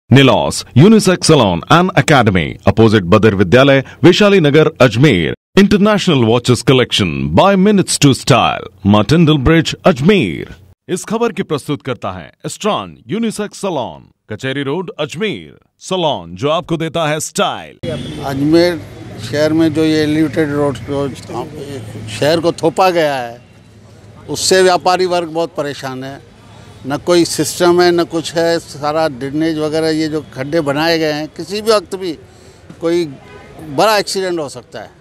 Nilos Unisex Salon and Academy, opposite Badr Vidyalay, Vaishali Nagar, Ajmer. International Watches Collection by Minutes to Style, Martindale Bridge, Ajmer. इस खबर की प्रस्तुत करता है Strawn unisex salon, Kachahri road, Ajmer. Salon जो आपको देता है स्टाइल। अजमेर शहर में जो ये एलिवेटेड रोड को शहर को थोपा गया है, उससे व्यापारी वर्ग बहुत परेशान है। न कोई सिस्टम है, न कुछ है। सारा ड्रेनेज वगैरह ये जो खड्डे बनाए गए हैं, किसी भी वक्त भी कोई बड़ा एक्सीडेंट हो सकता है।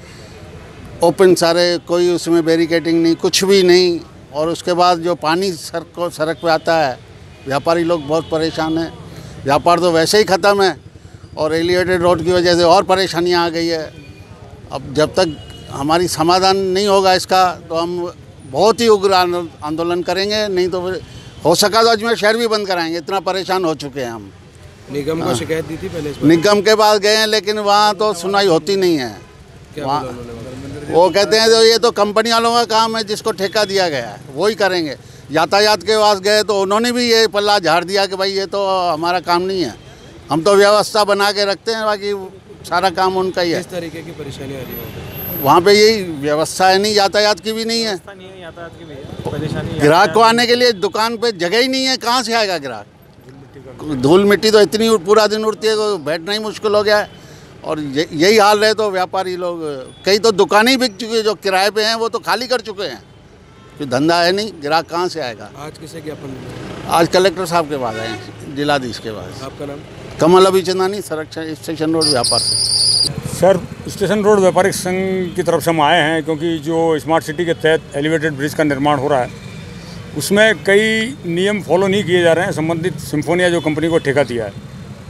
ओपन सारे, कोई उसमें बैरिकेडिंग नहीं, कुछ भी नहीं। और उसके बाद जो पानी सड़क पे आता है, व्यापारी लोग बहुत परेशान हैं। व्यापार तो वैसे ही ख़त्म है और एलिवेटेड रोड की वजह से और परेशानियां आ गई है। अब जब तक हमारी समाधान नहीं होगा इसका, तो हम बहुत ही उग्र आंदोलन करेंगे। नहीं तो हो सका तो अजमेर शहर भी बंद कराएंगे, इतना परेशान हो चुके हैं हम। निगम को शिकायत दी थी पहले? निगम के पास गए हैं, लेकिन वहाँ तो सुनाई होती नहीं है। वहाँ वो कहते हैं तो ये तो कंपनी वालों का काम है, जिसको ठेका दिया गया है वही करेंगे। यातायात के पास गए तो उन्होंने भी ये पल्ला झाड़ दिया कि भाई ये तो हमारा काम नहीं है, हम तो व्यवस्था बना के रखते हैं, बाकी सारा काम उनका ही है। किस तरीके की परेशानी आ रही है वहाँ पे? यही व्यवस्था है नहीं, यातायात की भी नहीं है। यातायात की परेशानी, ग्राहक को आने के लिए दुकान पे जगह ही नहीं है, कहाँ से आएगा ग्राहक? धूल मिट्टी तो इतनी पूरा दिन उड़ती है, बैठना ही मुश्किल हो गया है। और यही हाल रहे तो व्यापारी लोग, कई तो दुकानें ही बिक चुकी है, जो किराए पे हैं वो तो खाली कर चुके हैं। कोई धंधा है नहीं, ग्राहक कहाँ से आएगा? आज किसे ज्ञापन? आज कलेक्टर साहब के पास आए, जिलाधीश के पास। आपका नाम? कमल अभिचंदानी, संरक्षण स्टेशन रोड व्यापार से। सर, स्टेशन रोड व्यापारिक संघ की तरफ से हम आए हैं, क्योंकि जो स्मार्ट सिटी के तहत एलिवेटेड ब्रिज का निर्माण हो रहा है, उसमें कई नियम फॉलो नहीं किए जा रहे हैं। संबंधित सिम्फोनिया जो कंपनी को ठेका दिया है,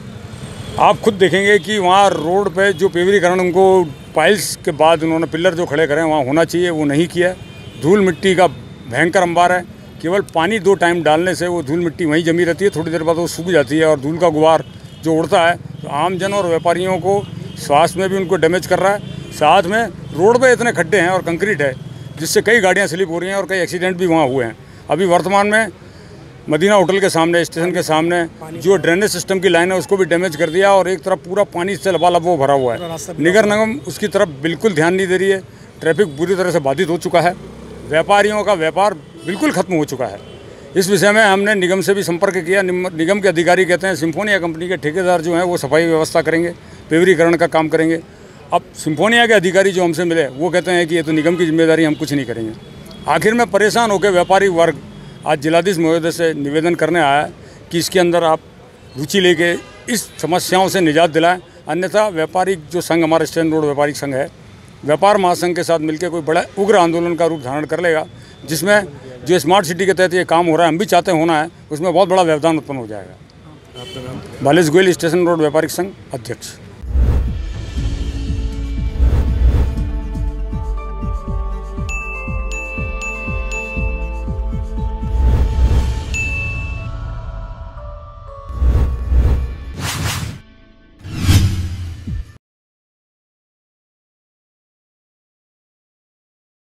आप खुद देखेंगे कि वहाँ रोड पे जो पेवरीकरण, उनको पाइल्स के बाद उन्होंने पिलर जो खड़े करें वहाँ होना चाहिए, वो नहीं किया। धूल मिट्टी का भयंकर अंबार है। केवल पानी 2 टाइम डालने से वो धूल मिट्टी वहीं जमी रहती है, थोड़ी देर बाद वो सूख जाती है और धूल का गुबार जो उड़ता है तो आमजन और व्यापारियों को स्वास्थ्य में भी उनको डैमेज कर रहा है। साथ में रोड पे इतने खड्डे हैं और कंक्रीट है, जिससे कई गाड़ियाँ स्लिप हो रही हैं और कई एक्सीडेंट भी वहाँ हुए हैं। अभी वर्तमान में मदीना होटल के सामने, स्टेशन के सामने जो ड्रेनेज सिस्टम की लाइन है उसको भी डैमेज कर दिया और एक तरफ पूरा पानी से लबालब वो भरा हुआ है। निगर निगम उसकी तरफ बिल्कुल ध्यान नहीं दे रही है। ट्रैफिक बुरी तरह से बाधित हो चुका है। व्यापारियों का व्यापार बिल्कुल ख़त्म हो चुका है। इस विषय में हमने निगम से भी संपर्क किया। निगम के अधिकारी कहते हैं सिम्फोनिया कंपनी के ठेकेदार जो हैं वो सफाई व्यवस्था करेंगे, पेवरीकरण का काम करेंगे। अब सिम्फोनिया के अधिकारी जो हमसे मिले वो कहते हैं कि ये तो निगम की जिम्मेदारी, हम कुछ नहीं करेंगे। आखिर में परेशान होकर व्यापारी वर्ग आज जिलाधीश महोदय से निवेदन करने आया है कि इसके अंदर आप रुचि लेके इस समस्याओं से निजात दिलाएं, अन्यथा व्यापारिक जो संघ हमारा स्टेशन रोड व्यापारिक संघ है, व्यापार महासंघ के साथ मिलकर कोई बड़ा उग्र आंदोलन का रूप धारण कर लेगा, जिसमें जो स्मार्ट सिटी के तहत ये काम हो रहा है, हम भी चाहते होना है, उसमें बहुत बड़ा व्यवधान उत्पन्न हो जाएगा। आपका नाम? बालेश गोयल, स्टेशन रोड व्यापारिक संघ अध्यक्ष।